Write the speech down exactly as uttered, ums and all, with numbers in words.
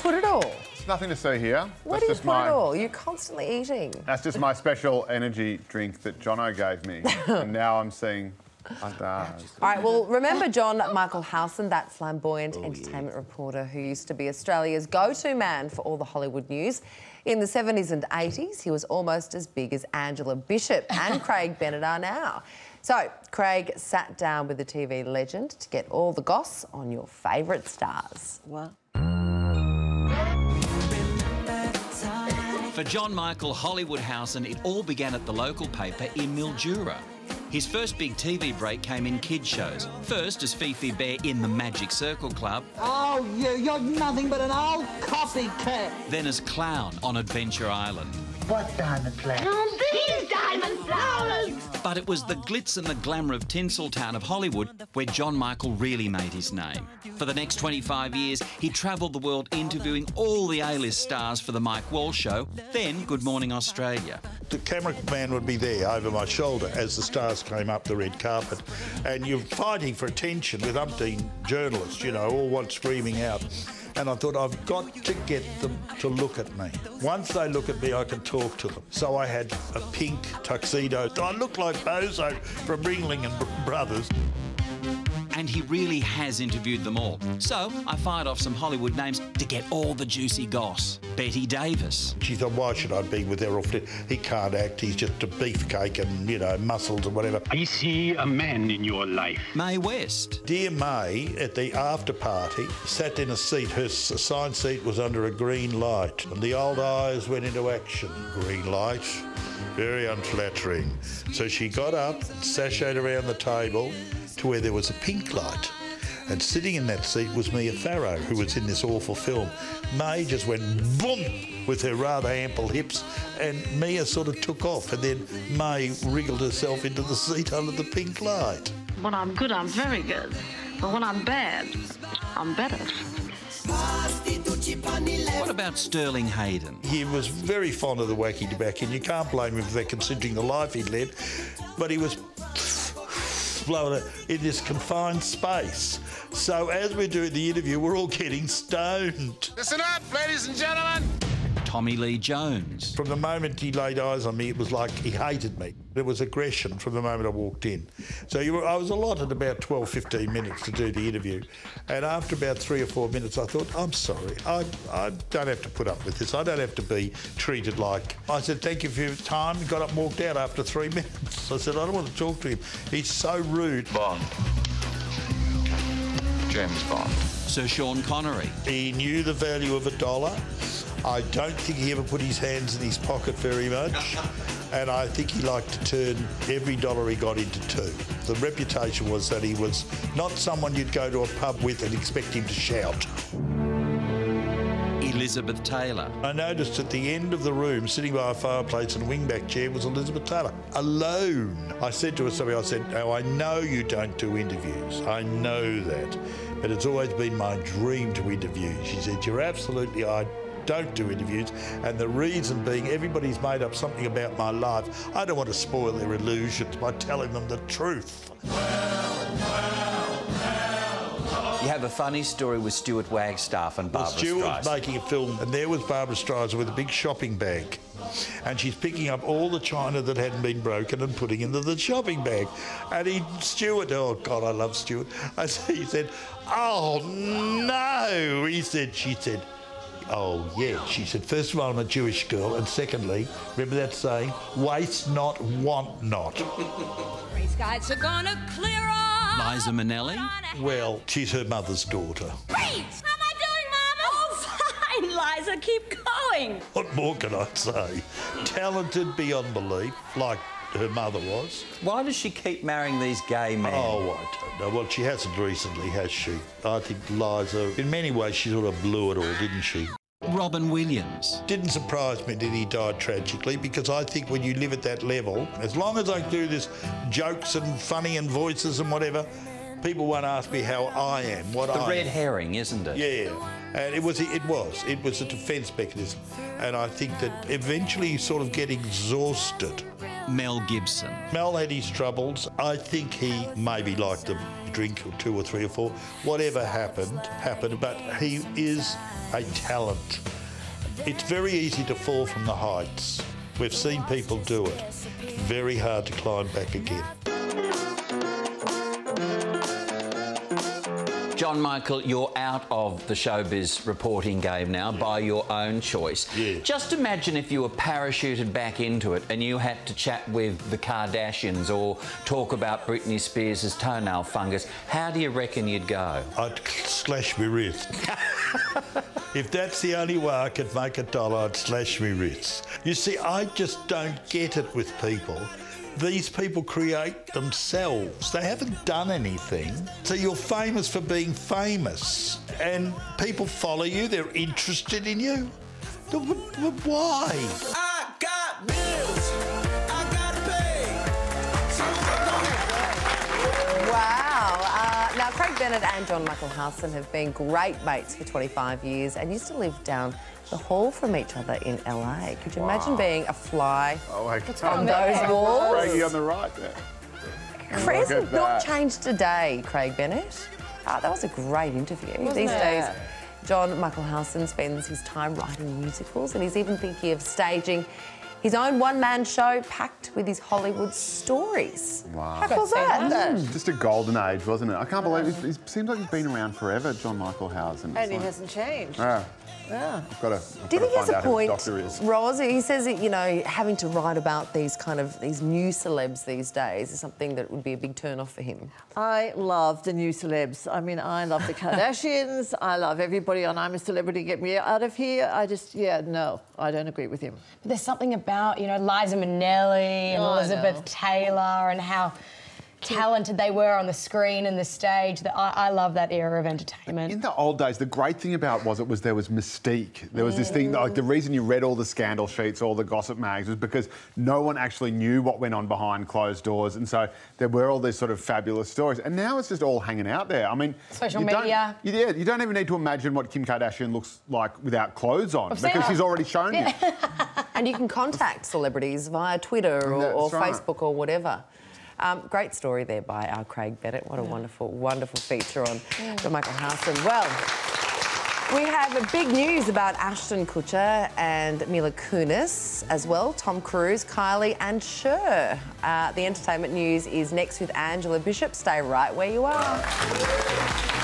put it all? There's nothing to say here. Where That's do you just put my, it all? You're constantly eating. That's just my special energy drink that Jono gave me. And now I'm seeing like that. All right, well, remember John Michael Howson, that flamboyant Oh, entertainment yeah. reporter who used to be Australia's go-to man for all the Hollywood news. In the seventies and eighties, he was almost as big as Angela Bishop and Craig Bennett are now. So, Craig sat down with the T V legend to get all the goss on your favourite stars. What? For John Michael Hollywood Howson, it all began at the local paper in Mildura. His first big T V break came in kids' shows. First as Fifi Bear in the Magic Circle Club. Oh, you, you're nothing but an old copycat. Then as clown on Adventure Island. What diamond flowers? Oh, these diamond flowers! But it was the glitz and the glamour of Tinseltown of Hollywood where John Michael really made his name. For the next twenty-five years, he travelled the world interviewing all the A-list stars for the Mike Walsh Show, then Good Morning Australia. The cameraman would be there over my shoulder as the stars came up the red carpet, and you're fighting for attention with umpteen journalists, you know, all one screaming out. And I thought, I've got to get them to look at me. Once they look at me, I can talk to them. So I had a pink tuxedo. I looked like Bozo from Ringling and Brothers. And he really has interviewed them all. So I fired off some Hollywood names to get all the juicy goss. Betty Davis. She thought, why should I be with Errol Flynn? He can't act, he's just a beefcake and, you know, muscles and whatever. I see a man in your life. Mae West. Dear May, at the after party, sat in a seat. Her assigned seat was under a green light, and the old eyes went into action. Green light, very unflattering. So she got up, sashayed around the table to where there was a pink light. And sitting in that seat was Mia Farrow, who was in this awful film. May just went boom with her rather ample hips, and Mia sort of took off, and then May wriggled herself into the seat under the pink light. When I'm good, I'm very good. But when I'm bad, I'm better. What about Sterling Hayden? He was very fond of the wacky tobacco, and you can't blame him for that considering the life he'd led, but he was blowing it in this confined space. So as we're doing the interview, we're all getting stoned. Listen up, ladies and gentlemen. Tommy Lee Jones. From the moment he laid eyes on me, it was like he hated me. There was aggression from the moment I walked in. So you were, I was allotted about twelve, fifteen minutes to do the interview. And after about three or four minutes, I thought, I'm sorry, I, I don't have to put up with this. I don't have to be treated like... I said, thank you for your time. Got up and walked out after three minutes. I said, I don't want to talk to him. He's so rude. Bond. James Bond. Sir Sean Connery. He knew the value of a dollar. I don't think he ever put his hands in his pocket very much. And I think he liked to turn every dollar he got into two. The reputation was that he was not someone you'd go to a pub with and expect him to shout. Elizabeth Taylor. I noticed at the end of the room, sitting by a fireplace in a wingback chair, was Elizabeth Taylor, alone. I said to her something, I said, now I know you don't do interviews, I know that, but it's always been my dream to interview. She said, you're absolutely, I don't do interviews, and the reason being everybody's made up something about my life. I don't want to spoil their illusions by telling them the truth. You have a funny story with Stuart Wagstaff and Barbara well, Stuart Streisand. was making a film, and there was Barbara Streisand with a big shopping bag. And she's picking up all the china that hadn't been broken and putting into the shopping bag. And he, Stuart, oh God, I love Stuart. I said, he said, oh no, he said, she said, oh yeah. She said, first of all, I'm a Jewish girl, and secondly, remember that saying, waste not, want not. These guys are gonna clear off. Liza Minnelli. Well, she's her mother's daughter. Great! How am I doing, Mama? Oh, fine, Liza. Keep going. What more can I say? Talented beyond belief, like her mother was. Why does she keep marrying these gay men? Oh, I don't know. Well, she hasn't recently, has she? I think Liza, in many ways, she sort of blew it all, didn't she? Robin Williams. Didn't surprise me that he died tragically, because I think when you live at that level, as long as I do this jokes and funny and voices and whatever, people won't ask me how I am, what The I red am. herring, isn't it? Yeah, and it was, it was, it was a defence mechanism. And I think that eventually you sort of get exhausted. Mel Gibson. Mel had his troubles. I think he maybe liked the drink or two or three or four. Whatever happened, happened, but he is a talent. It's very easy to fall from the heights. We've seen people do it. Very hard to climb back again. John Michael, you're out of the showbiz reporting game now yeah. by your own choice. Yeah. Just imagine if you were parachuted back into it and you had to chat with the Kardashians or talk about Britney Spears' toenail fungus. How do you reckon you'd go? I'd slash my wrist. If that's the only way I could make a dollar, I'd slash my wrists. You see, I just don't get it with people. These people create themselves. They haven't done anything. So you're famous for being famous. And people follow you, they're interested in you. But why? I got bills. I gotta pay. Wow. Uh, now, Craig Bennett and John Michael Howson have been great mates for twenty-five years and used to live down the hall from each other in L A. Could you wow. imagine being a fly oh, I on those walls? Craigie on the right there. Craig has not changed a day, Craig Bennett. Uh, that was a great interview. Wasn't These it? days, John Michael Howson spends his time writing musicals and he's even thinking of staging his own one-man show packed with his Hollywood stories. Wow. How cool is that? that? Just a golden age, wasn't it? I can't believe it. It seems like he's been around forever, John Michael Howson. And he hasn't changed. Yeah. Yeah. I've got to, I've Do you got think to there's find a out who the point, doctor is. Roz, he says that, you know, having to write about these kind of, these new celebs these days is something that would be a big turn-off for him. I love the new celebs. I mean, I love the Kardashians. I love everybody on I'm a Celebrity, Get Me Out of Here. I just, yeah, no, I don't agree with him. But there's something about, you know, Liza Minnelli and Oh, Elizabeth Taylor and how talented they were on the screen and the stage. That I, I love that era of entertainment. In the old days, the great thing about was it was there was mystique. There was this thing, like the reason you read all the scandal sheets, all the gossip mags, was because no one actually knew what went on behind closed doors, and so there were all these sort of fabulous stories. And now it's just all hanging out there. I mean, social you media. Don't, you, yeah, you don't even need to imagine what Kim Kardashian looks like without clothes on, I've because she's already shown yeah. you. And you can contact celebrities via Twitter or, or right. Facebook or whatever. Um, great story there by our Craig Bennett. What a yeah. wonderful, wonderful feature on yeah. John Michael Howson. Well, we have a big news about Ashton Kutcher and Mila Kunis as well, Tom Cruise, Kylie and Cher. Uh, the entertainment news is next with Angela Bishop. Stay right where you are.